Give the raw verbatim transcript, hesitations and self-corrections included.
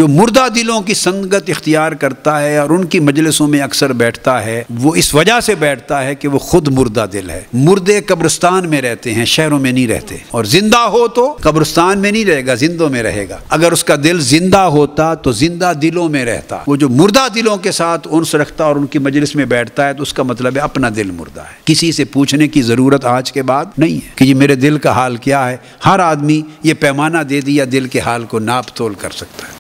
जो मुर्दा दिलों की संगत इख्तियार करता है और उनकी मजलिसों में अक्सर बैठता है, वो इस वजह से बैठता है कि वो खुद मुर्दा दिल है। मुर्दे कब्रिस्तान में रहते हैं, शहरों में नहीं रहते। और जिंदा हो तो कब्रिस्तान में नहीं रहेगा, जिंदों में रहेगा। अगर उसका दिल जिंदा होता तो जिंदा दिलों में रहता। वो जो मुर्दा दिलों के साथ उनस रखता और उनकी मजलिस में बैठता है तो उसका मतलब है अपना दिल मुर्दा है। किसी से पूछने की जरूरत आज के बाद नहीं है कि ये मेरे दिल का हाल क्या है। हर आदमी ये पैमाना दे दिया, दिल के हाल को नाप तोल कर सकता है।